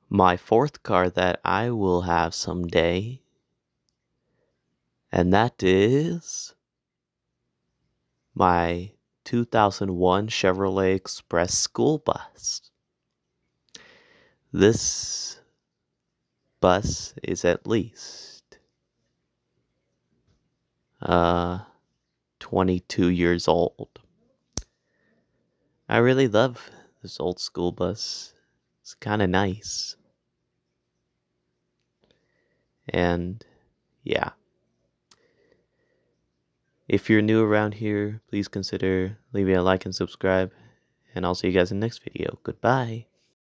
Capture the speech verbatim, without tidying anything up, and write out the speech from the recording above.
my fourth car that I will have someday, and that is my two thousand one Chevrolet Express school bus. This bus is at least uh, twenty-two years old. I really love this old school bus. It's kind of nice. And yeah. If you're new around here, please consider leaving a like and subscribe. And I'll see you guys in the next video. Goodbye.